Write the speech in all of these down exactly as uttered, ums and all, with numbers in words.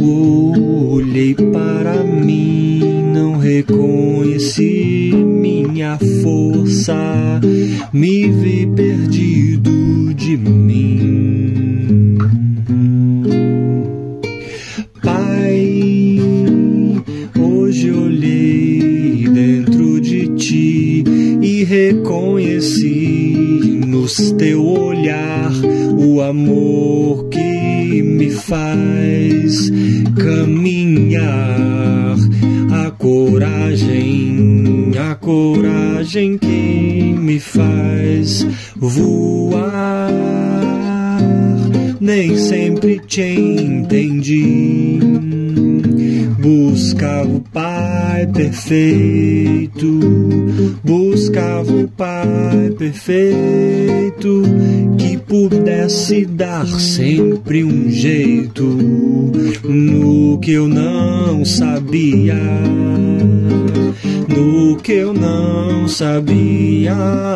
Olhei para mim, não reconheci minha força, me vi perdido de mim. Pai, hoje olhei dentro de ti e reconheci nos teu olhar o amor que me faz caminhar, a coragem, a coragem que me faz voar. Nem sempre te entendi, buscava o Pai perfeito, buscava o Pai perfeito, que pudesse dar sempre um jeito no que eu não sabia, no que eu não sabia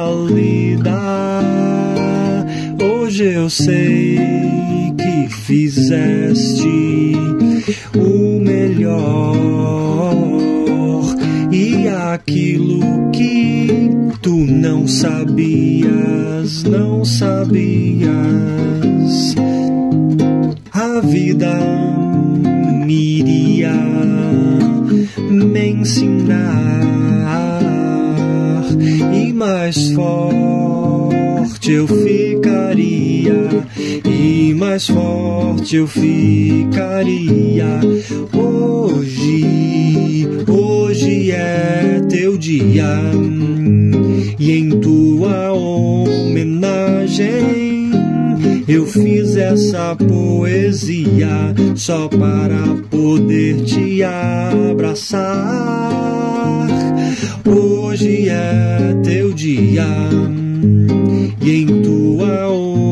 lidar. Hoje eu sei que fizeste o melhor, e aquilo que tu não sabias, não sabias, a vida me iria me ensinar, e mais forte eu ficaria, e mais forte eu ficaria. Hoje, hoje é teu dia, e em tua homenagem eu fiz essa poesia só para poder te abraçar. Hoje é teu dia, e em tua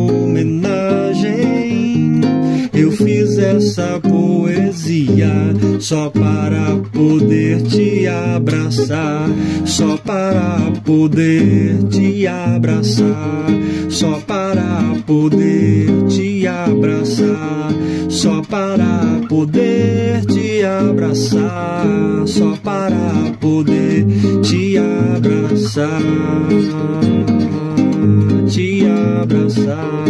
homenagem eu fiz essa poesia só para poder te abraçar, só para poder te abraçar, só para poder te abraçar, só para poder te abraçar, só para poder te abraçar, te abraçar.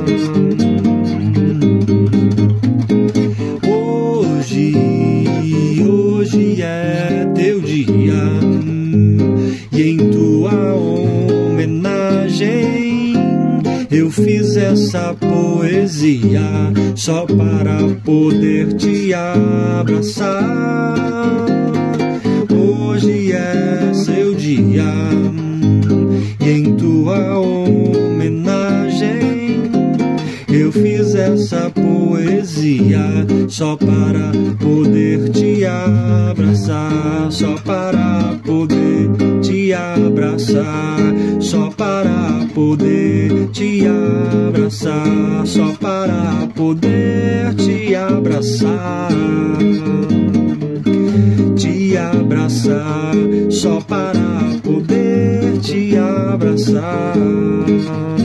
Hoje, hoje é teu dia, e em tua homenagem eu fiz essa poesia só para poder te abraçar. Hoje é seu dia, e em tua homenagem eu fiz essa poesia só para poder te abraçar, só para poder te abraçar, só para poder te abraçar, só para poder te abraçar, te abraçar, só para poder te abraçar.